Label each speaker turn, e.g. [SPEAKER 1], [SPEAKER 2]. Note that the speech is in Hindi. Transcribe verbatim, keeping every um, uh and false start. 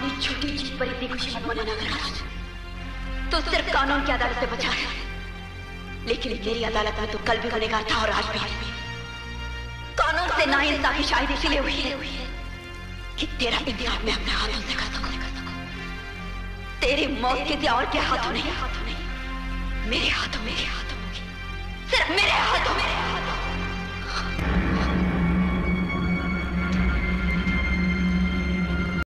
[SPEAKER 1] की छोटी जीत पर इतनी खुशी मत मनाना नागराज। तो सिर्फ कानून की अदालत से बचा है, लेकिन मेरी अदालत में तो कल भी गुनहगार था और आज भी। कानून से नाइंसाफी शायद इसीलिए हुई है कि तेरा इंतजाम मैं अपने हाथों से कर सकूं। तेरी मौत किसी और के हाथों नहीं, मेरे हाथों मेरे हाथों